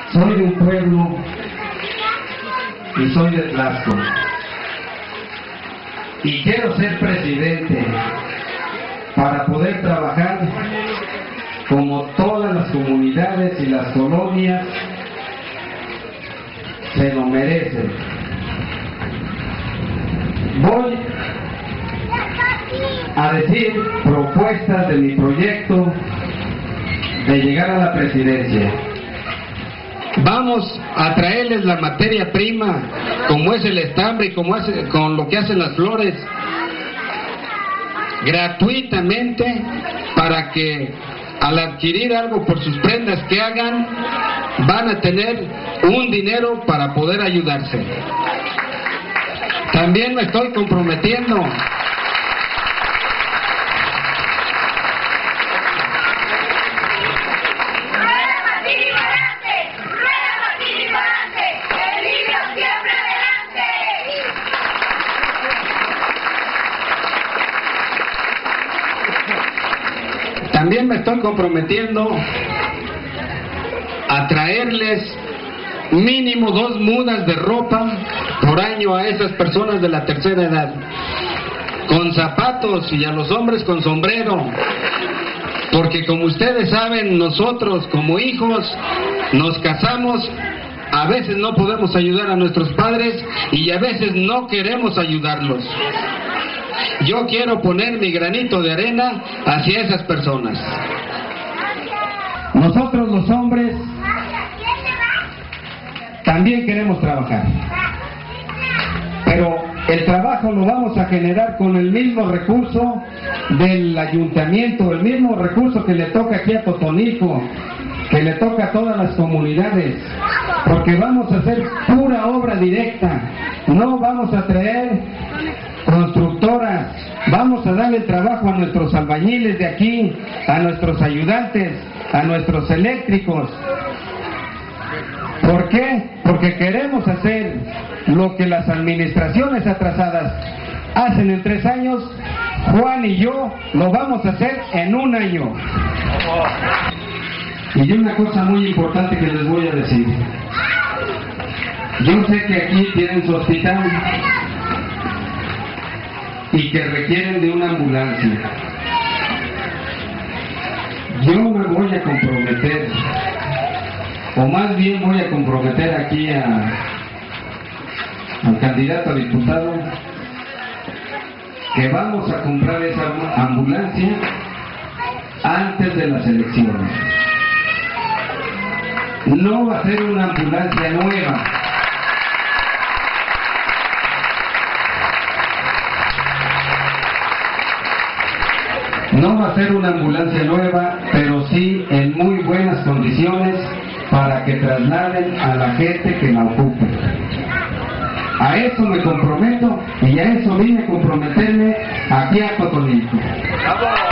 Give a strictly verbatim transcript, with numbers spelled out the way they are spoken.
Soy de un pueblo y soy de Tlaxco. Y quiero ser presidente para poder trabajar como todas las comunidades y las colonias se lo merecen. Voy a decir propuestas de mi proyecto de llegar a la presidencia. Vamos a traerles la materia prima, como es el estambre y como hace, con lo que hacen las flores, gratuitamente, para que al adquirir algo por sus prendas que hagan, van a tener un dinero para poder ayudarse. También me estoy comprometiendo También me estoy comprometiendo a traerles mínimo dos mudas de ropa por año a esas personas de la tercera edad, con zapatos, y a los hombres con sombrero, porque como ustedes saben, nosotros como hijos nos casamos, a veces no podemos ayudar a nuestros padres y a veces no queremos ayudarlos. Yo quiero poner mi granito de arena hacia esas personas. Nosotros los hombres también queremos trabajar, pero el trabajo lo vamos a generar con el mismo recurso del ayuntamiento, el mismo recurso que le toca aquí a Totonilco, que le toca a todas las comunidades, porque vamos a hacer pura obra directa, no vamos a traer constructoras, vamos a darle trabajo a nuestros albañiles de aquí, a nuestros ayudantes, a nuestros eléctricos. ¿Por qué? Porque queremos hacer lo que las administraciones atrasadas hacen en tres años. Juan y yo lo vamos a hacer en un año. Y una cosa muy importante que les voy a decir. Yo sé que aquí tienen su hospital y que requieren de una ambulancia. Yo me voy a comprometer, o más bien voy a comprometer aquí a, al candidato a diputado, que vamos a comprar esa ambulancia antes de las elecciones. No va a ser una ambulancia nueva. No va a ser una ambulancia nueva, pero sí en muy buenas condiciones para que trasladen a la gente que la ocupe. A eso me comprometo y a eso vine a comprometerme aquí a Totonilco.